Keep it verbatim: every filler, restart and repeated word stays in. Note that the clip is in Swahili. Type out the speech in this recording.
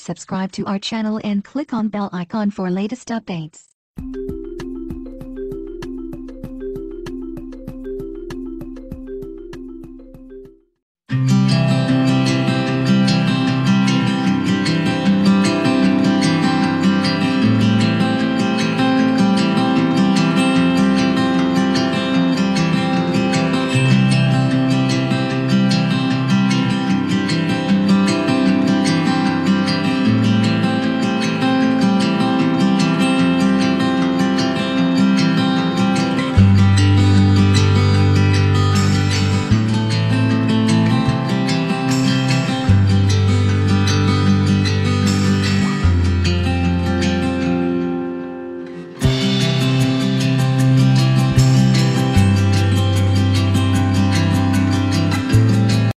Subscribe to our channel and click on bell icon for latest updates.